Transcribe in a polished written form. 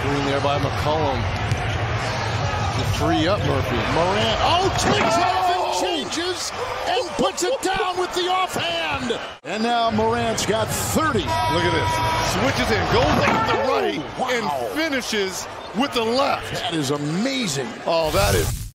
Screen there by McCollum to free up Murphy. Morant, takes off and changes and puts it down with the offhand. And now Morant's got 30. Look at this. Switches in, goes left to right, wow. and finishes with the left. That is amazing. Oh, that is...